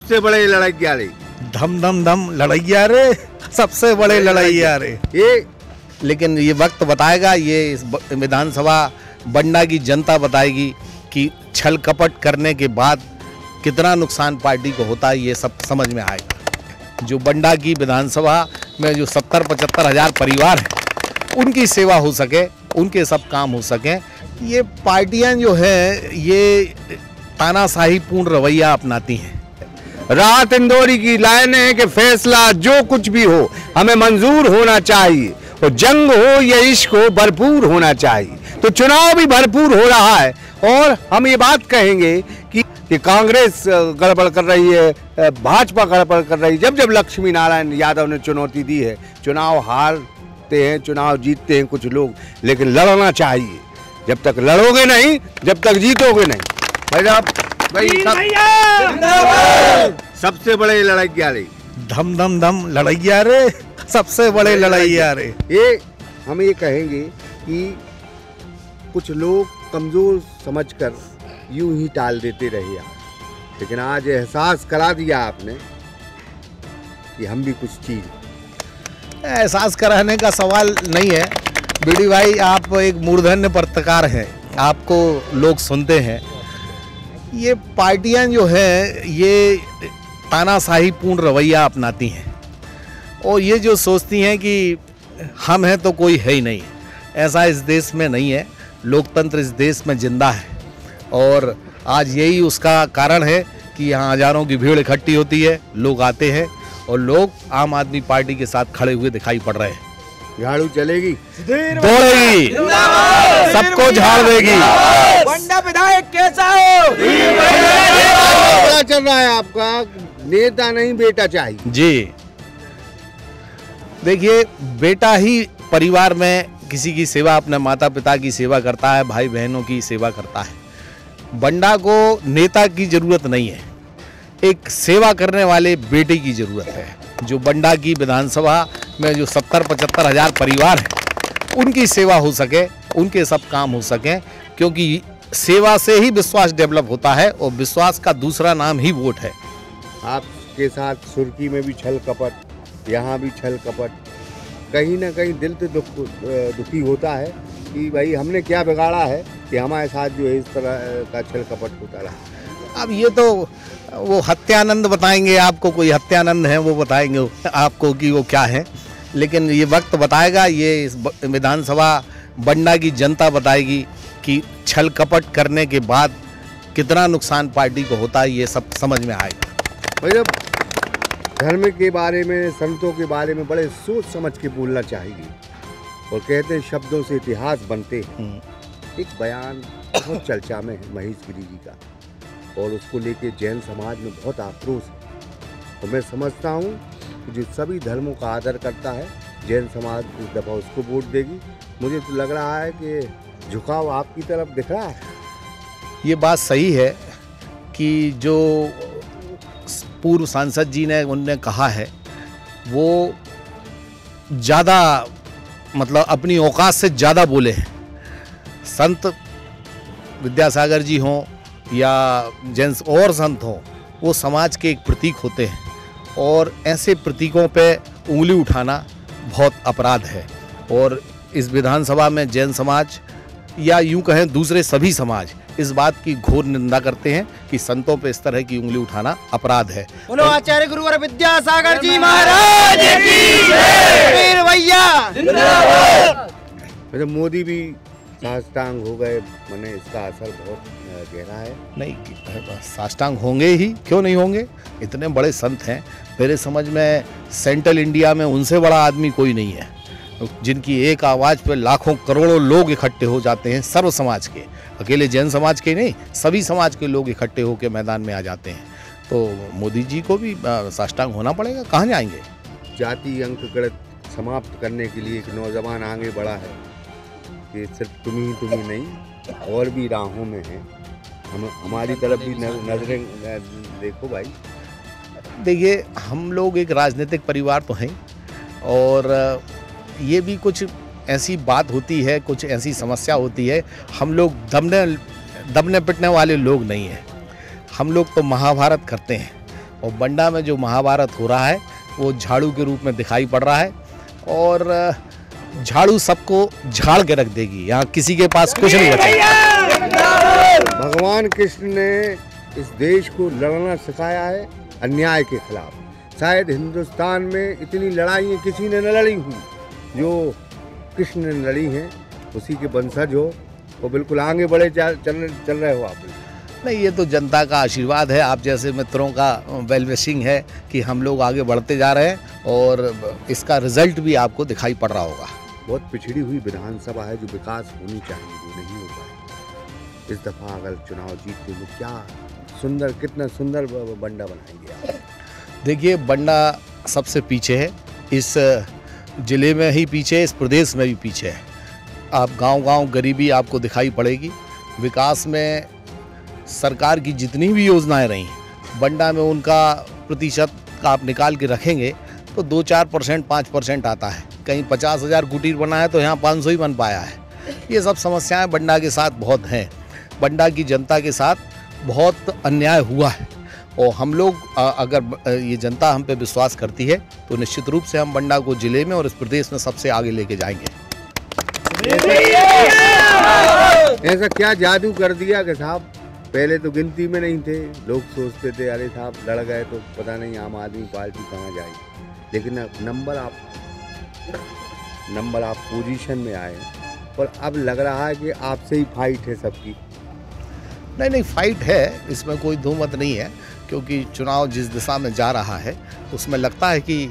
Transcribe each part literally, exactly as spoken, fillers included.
सबसे बड़े लड़ैया रे, धम धम धम लड़ैया रे, सबसे बड़े लड़ैया रे। ये लेकिन ये वक्त बताएगा, ये इस विधानसभा बंडा की जनता बताएगी कि छल कपट करने के बाद कितना नुकसान पार्टी को होता है, ये सब समझ में आएगा। जो बंडा की विधानसभा में जो सत्तर पचहत्तर हजार परिवार हैं, उनकी सेवा हो सके, उनके सब काम हो सके। ये पार्टियां जो है ये तानाशाही पूर्ण रवैया अपनाती हैं। राहत इंदौरी की लाइन है कि फैसला जो कुछ भी हो हमें मंजूर होना चाहिए, और जंग हो या इश्क हो भरपूर होना चाहिए। तो चुनाव भी भरपूर हो रहा है, और हम ये बात कहेंगे कि, कि कांग्रेस गड़बड़ कर रही है, भाजपा गड़बड़ कर रही है। जब जब लक्ष्मी नारायण यादव ने चुनौती दी है, चुनाव हारते हैं, चुनाव जीतते हैं कुछ लोग, लेकिन लड़ना चाहिए। जब तक लड़ोगे नहीं, जब तक जीतोगे नहीं। भाई साहब, भाई सब, सबसे बड़े लड़ैया रे, धम धम धम लड़ैया रे, सबसे बड़े लड़ैया रे। ये हम ये कहेंगे कि कुछ लोग कमजोर समझकर यूं ही टाल देते रहे आप, लेकिन आज एहसास करा दिया आपने कि हम भी कुछ चीज। एहसास कराने का सवाल नहीं है बीडी भाई, आप एक मूर्धन्य पत्रकार हैं, आपको लोग सुनते हैं। ये पार्टियां जो हैं ये तानाशाही पूर्ण रवैया अपनाती हैं, और ये जो सोचती हैं कि हम हैं तो कोई है ही नहीं। ऐसा इस देश में नहीं है, लोकतंत्र इस देश में जिंदा है, और आज यही उसका कारण है कि यहाँ हजारों की भीड़ इकट्ठी होती है, लोग आते हैं, और लोग आम आदमी पार्टी के साथ खड़े हुए दिखाई पड़ रहे हैं। झाड़ू चलेगी, दौड़ेगी, सबको झाड़ देगी। बंडा विधायक कैसा हो? क्या चल रहा है आपका? नेता नहीं बेटा चाहिए जी। देखिए, बेटा ही परिवार में किसी की सेवा, अपने माता पिता की सेवा करता है, भाई बहनों की सेवा करता है। बंडा को नेता की जरूरत नहीं है, एक सेवा करने वाले बेटे की जरूरत है। जो बंडा की विधानसभा में जो सत्तर पचहत्तर हजार परिवार हैं, उनकी सेवा हो सके, उनके सब काम हो सके, क्योंकि सेवा से ही विश्वास डेवलप होता है, और विश्वास का दूसरा नाम ही वोट है। आपके साथ सुर्खी में भी छल कपट, यहाँ भी छल कपट, कहीं ना कहीं दिल तो दुख दुखी होता है कि भाई हमने क्या बिगाड़ा है कि हमारे साथ जो है इस तरह का छल कपट होता रहा। अब ये तो वो हत्यानंद बताएंगे आपको, कोई हत्यानंद है वो बताएंगे आपको कि वो क्या है, लेकिन ये वक्त बताएगा, ये इस विधानसभा बंडा की जनता बताएगी कि छल कपट करने के बाद कितना नुकसान पार्टी को होता है, ये सब समझ में आएगा। भाई जब धर्म के बारे में, संतों के बारे में बड़े सोच समझ के बोलना चाहिए, और कहते हैं शब्दों से इतिहास बनते हैं। एक बयान बहुत चर्चा में है महेश गिरी जी का, और उसको लेके जैन समाज में बहुत आक्रोश है। तो मैं समझता हूँ कि जो सभी धर्मों का आदर करता है, जैन समाज इस दफ़ा उसको वोट देगी। मुझे तो लग रहा है कि झुकाव आपकी तरफ दिख रहा है। ये बात सही है कि जो पूर्व सांसद जी ने उनने कहा है, वो ज़्यादा मतलब अपनी औकात से ज़्यादा बोले हैं। संत विद्यासागर जी हों या जैन और संत हों, वो समाज के एक प्रतीक होते हैं, और ऐसे प्रतीकों पे उंगली उठाना बहुत अपराध है। और इस विधानसभा में जैन समाज या यूं कहें दूसरे सभी समाज इस बात की घोर निंदा करते हैं कि संतों पे इस तरह की उंगली उठाना अपराध है। बोलो आचार्य गुरुवर विद्यासागर जी महाराज की जय। भैया जिंदाबाद। मोदी भी साष्टांग हो गए, मैंने इसका असर बहुत गहरा है। नहीं, साष्टांग होंगे ही, क्यों नहीं होंगे? इतने बड़े संत हैं, मेरे समझ में सेंट्रल इंडिया में उनसे बड़ा आदमी कोई नहीं है, जिनकी एक आवाज़ पे लाखों करोड़ों लोग इकट्ठे हो जाते हैं, सर्व समाज के, अकेले जैन समाज के नहीं, सभी समाज के लोग इकट्ठे होकर मैदान में आ जाते हैं। तो मोदी जी को भी साष्टांग होना पड़ेगा, कहाँ जाएंगे? जाति अंक गणित समाप्त करने के लिए एक नौजवान आगे बढ़ा है कि सिर्फ तुम ही तुम ही नहीं, और भी राहों में हैं। हम हमारी तरफ भी नजरें देखो भाई। देखिए, हम लोग एक राजनीतिक परिवार तो हैं, और ये भी कुछ ऐसी बात होती है, कुछ ऐसी समस्या होती है। हम लोग दबने दबने पिटने वाले लोग नहीं हैं, हम लोग तो महाभारत करते हैं, और बंडा में जो महाभारत हो रहा है वो झाड़ू के रूप में दिखाई पड़ रहा है और झाड़ू सबको झाड़ के रख देगी, यहाँ किसी के पास कुछ नहीं बचेगा। भगवान कृष्ण ने इस देश को लड़ना सिखाया है अन्याय के खिलाफ। शायद हिंदुस्तान में इतनी लड़ाइयाँ किसी ने न लड़ी हुई जो कृष्ण ने लड़ी हैं। उसी के वंशज हो वो बिल्कुल आगे बढ़े चल चल रहे हो आप। नहीं, ये तो जनता का आशीर्वाद है, आप जैसे मित्रों का वेल विशिंग है कि हम लोग आगे बढ़ते जा रहे हैं और इसका रिजल्ट भी आपको दिखाई पड़ रहा होगा। बहुत पिछड़ी हुई विधानसभा है, जो विकास होनी चाहिए वो नहीं हो पाए। इस दफ़ा अगर चुनाव जीतते तो क्या सुंदर, कितना सुंदर बंडा बनाएंगे आप। देखिए, बंडा सबसे पीछे है, इस जिले में ही पीछे, इस प्रदेश में भी पीछे है। आप गांव-गांव गरीबी आपको दिखाई पड़ेगी। विकास में सरकार की जितनी भी योजनाएं रही बंडा में उनका प्रतिशत का आप निकाल के रखेंगे तो दो चार परसेंट पाँच परसेंट आता है। कहीं पचास हज़ार कुटीर बना है तो यहाँ पाँच सौ ही बन पाया है। ये सब समस्याएं बंडा के साथ बहुत हैं। बंडा की जनता के साथ बहुत अन्याय हुआ है और हम लोग अगर ये जनता हम पे विश्वास करती है तो निश्चित रूप से हम बंडा को जिले में और इस प्रदेश में सबसे आगे लेके जाएंगे। ऐसा क्या जादू कर दिया कि साहब पहले तो गिनती में नहीं थे, लोग सोचते थे अरे साहब लड़ गए तो पता नहीं आम आदमी पार्टी कहाँ जाएगी, लेकिन अब नंबर आप नंबर आप पोजीशन में आए और अब लग रहा है कि आपसे ही फाइट है सबकी। नहीं नहीं फाइट है, इसमें कोई दो मत नहीं है, क्योंकि चुनाव जिस दिशा में जा रहा है उसमें लगता है कि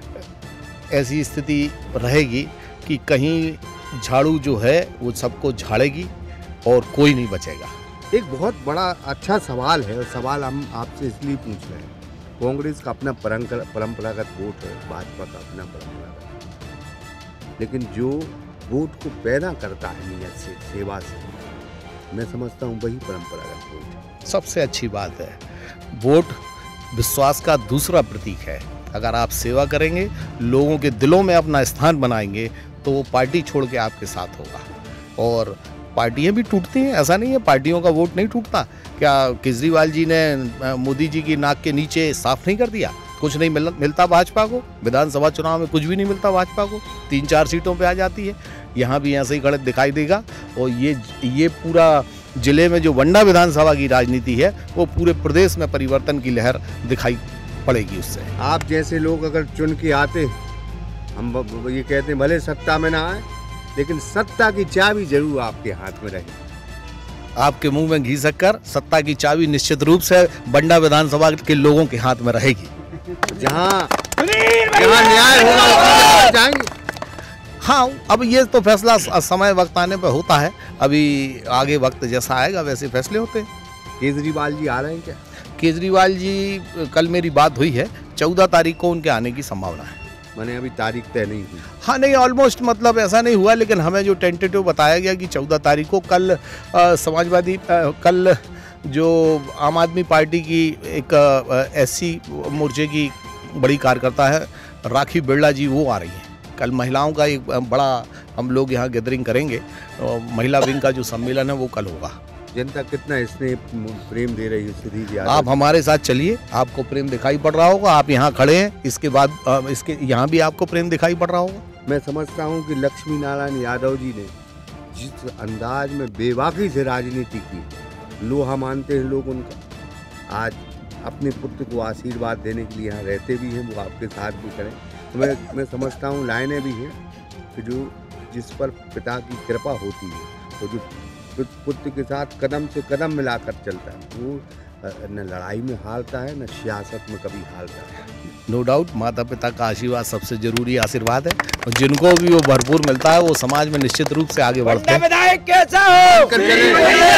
ऐसी स्थिति रहेगी कि कहीं झाड़ू जो है वो सबको झाड़ेगी और कोई नहीं बचेगा। एक बहुत बड़ा अच्छा सवाल है और सवाल हम आपसे इसलिए पूछ रहे हैं। कांग्रेस का अपना परंपरागत वोट है, भाजपा का अपना परंपरागत, लेकिन जो वोट को पैदा करता है नियत से, सेवा से, मैं समझता हूँ वही परंपरागत वोट है। सबसे अच्छी बात है, वोट विश्वास का दूसरा प्रतीक है। अगर आप सेवा करेंगे, लोगों के दिलों में अपना स्थान बनाएंगे तो वो पार्टी छोड़ के आपके साथ होगा। और पार्टियां भी टूटती हैं, ऐसा नहीं है पार्टियों का वोट नहीं टूटता। क्या केजरीवाल जी ने मोदी जी की नाक के नीचे साफ नहीं कर दिया? कुछ नहीं मिल, मिलता भाजपा को। विधानसभा चुनाव में कुछ भी नहीं मिलता भाजपा को, तीन चार सीटों पे आ जाती है। यहाँ भी ऐसे ही गणित दिखाई देगा और ये ये पूरा जिले में जो बंडा विधानसभा की राजनीति है वो पूरे प्रदेश में परिवर्तन की लहर दिखाई पड़ेगी उससे। आप जैसे लोग अगर चुन के आते, हम ये कहते हैं भले सत्ता में ना आए लेकिन सत्ता की चाबी जरूर आपके हाथ में रहे। आपके मुंह में घी शक्कर, सत्ता की चाबी निश्चित रूप से बंडा विधानसभा के लोगों के हाथ में रहेगी। जहाँ जहाँ न्याय होगा जाएंगे। हाँ, अब ये तो फैसला समय वक्त आने पर होता है, अभी आगे वक्त जैसा आएगा वैसे फैसले होते हैं। केजरीवाल जी आ रहे हैं क्या? केजरीवाल जी, कल मेरी बात हुई है, चौदह तारीख को उनके आने की संभावना है। मैंने अभी तारीख तय नहीं हुई। हाँ नहीं, ऑलमोस्ट मतलब ऐसा नहीं हुआ, लेकिन हमें जो टेंटेटिव बताया गया कि चौदह तारीख को कल समाजवादी कल जो आम आदमी पार्टी की एक एससी मोर्चे की बड़ी कार्यकर्ता है राखी बिरला जी, वो आ रही हैं। कल महिलाओं का एक बड़ा हम लोग यहाँ गैदरिंग करेंगे, महिला विंग का जो सम्मेलन है वो कल होगा। जनता कितना इसमें प्रेम दे रही है? आप हमारे साथ चलिए, आपको प्रेम दिखाई पड़ रहा होगा। आप यहाँ खड़े हैं, इसके बाद इसके यहाँ भी आपको प्रेम दिखाई पड़ रहा होगा। मैं समझता हूँ कि लक्ष्मी नारायण यादव जी ने जिस अंदाज में बेबाकी से राजनीति की, लोहा मानते हैं लोग उनका, आज अपने पुत्र को आशीर्वाद देने के लिए यहाँ रहते भी हैं, वो आपके साथ भी करें। तो मैं मैं समझता हूँ लाइनें भी हैं कि जो जिस पर पिता की कृपा होती है तो जो पुत्र के साथ कदम से कदम मिलाकर चलता है वो न लड़ाई में हारता है न सियासत में कभी हारता है। नो डाउट, माता पिता का आशीर्वाद सबसे जरूरी आशीर्वाद है और जिनको भी वो भरपूर मिलता है वो समाज में निश्चित रूप से आगे बढ़ते हैं। विधायक कैसा हो? कर चले,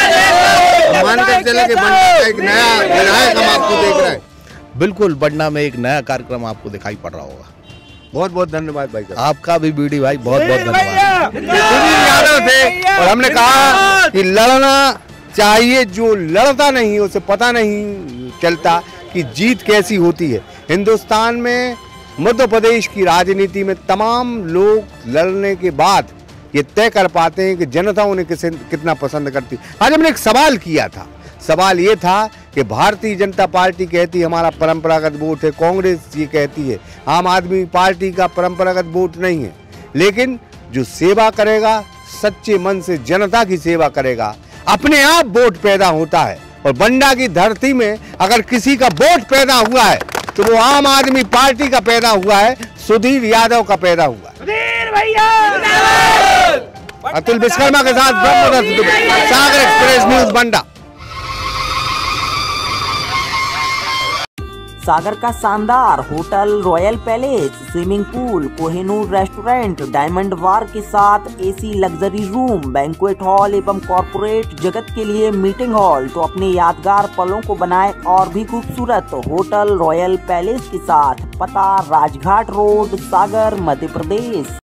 मान कर चले कि बंडा का एक नया विधायक हम आपको देख रहे हैं। बिल्कुल, बंडा में एक नया कार्यक्रम आपको दिखाई पड़ रहा होगा। बहुत बहुत धन्यवाद भाई साहब। आपका भी बीडी भाई बहुत बहुत धन्यवाद। यादव थे और हमने कहा कि लड़ना चाहिए, जो लड़ता नहीं उसे पता नहीं चलता कि जीत कैसी होती है। हिंदुस्तान में मध्य प्रदेश की राजनीति में तमाम लोग लड़ने के बाद ये तय कर पाते हैं कि जनता उन्हें किसे कितना पसंद करती है। आज हमने एक सवाल किया था, सवाल ये था कि भारतीय जनता पार्टी कहती है हमारा परंपरागत वोट है, कांग्रेस ये कहती है आम आदमी पार्टी का परंपरागत वोट नहीं है। लेकिन जो सेवा करेगा, सच्चे मन से जनता की सेवा करेगा, अपने आप वोट पैदा होता है। और बंडा की धरती में अगर किसी का वोट पैदा हुआ है तो वो आम आदमी पार्टी का पैदा हुआ है, सुधीर यादव का पैदा हुआ है। सुधीर भैया अतुल विश्वकर्मा के साथ ब्रह्मदत्त दुबे, सागर एक्सप्रेस न्यूज बंडा। सागर का शानदार hotel royal palace, swimming pool, Kohinoor restaurant, diamond bar के साथ AC luxury room, banquet hall एवं कॉर्पोरेट जगत के लिए मीटिंग हॉल, तो अपने यादगार पलों को बनाए और भी खूबसूरत। होटल रॉयल पैलेस के साथ पता राजघाट रोड, सागर, मध्य प्रदेश।